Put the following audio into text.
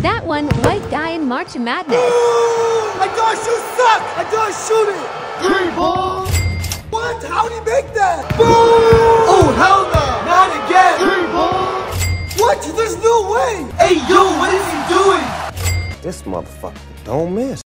That one, white guy in March Madness. I thought you suck! I thought shoot it! 3 balls! What? How'd he make that? Boom! Oh, hell no! Not again! 3 balls! What? There's no way! Hey, yo, what is he doing? This motherfucker don't miss.